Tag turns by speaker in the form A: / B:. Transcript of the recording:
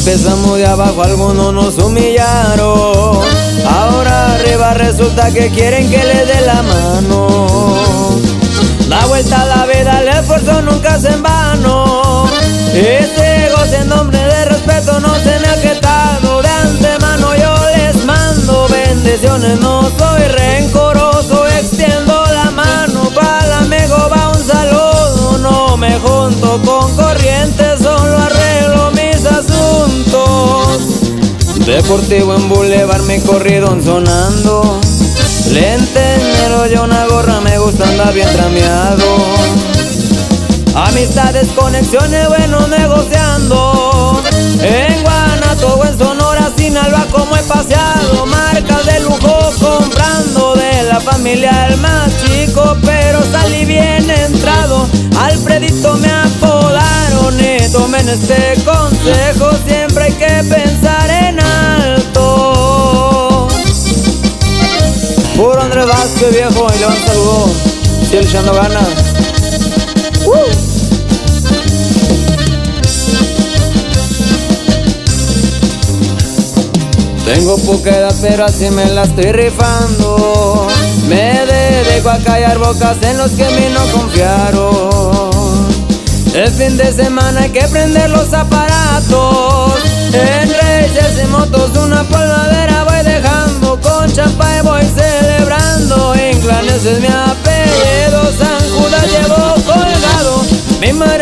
A: Empezamos de abajo, algunos nos humillaron. Ahora arriba resulta que quieren que les dé la mano. Da vuelta a la vida, el esfuerzo nunca es en vano. Ese goce en nombre de respeto no se me ha quitado. De antemano yo les mando bendiciones, no soy rencoroso. Extiendo la mano, para el amigo va un saludo. No me junto con corrientes, solo arreglo mis asuntos. Deportivo en Boulevard, mi corrido sonando. Lentes, negro y una gorra, me gusta andar bien trameado. Amistades, conexiones, bueno, negociando. En Guanato o en Sonora, Sinaloa, como he paseado. Marcas de lujo comprando, de la familia el más chico, pero salí bien entrado. Alfredito me apodaron y tomen este consejo, siempre hay que pensar en alto. Puro Andrés Vázquez, viejo, y le un saludo, si él echando ganas. Tengo poca edad, pero así me la estoy rifando. Me dedico a callar bocas en los que a mí no confiaron. El fin de semana hay que prender los aparatos. En racers y motos una polvadera voy dejando. Con champán voy celebrando. Inclanes es mi apellido, San Judas llevo colgado. Mi madre